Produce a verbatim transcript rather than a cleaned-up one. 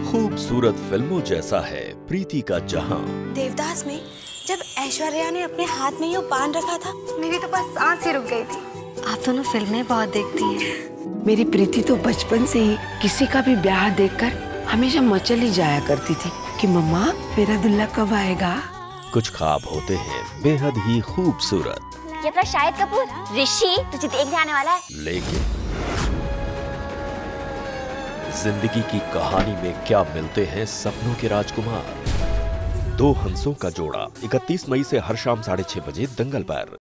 खूबसूरत फिल्मों जैसा है प्रीति का जहां। देवदास में जब ऐश्वर्या ने अपने हाथ में ये बांध रखा था, मेरी तो बस सांस ही रुक गई थी। आप दोनों फिल्में बहुत देखती हैं। मेरी प्रीति तो बचपन से ही किसी का भी ब्याह देखकर हमेशा मचल ही जाया करती थी कि मम्मा मेरा दुल्हा कब आएगा। कुछ ख्वाब होते हैं बेहद ही खूबसूरत। ये अपना शाहिद कपूर ऋषि तुझे देखने आने वाला है। लेकिन जिंदगी की कहानी में क्या मिलते हैं सपनों के राजकुमार। दो हंसों का जोड़ा इकतीस मई से हर शाम साढ़े छह बजे दंगल पर।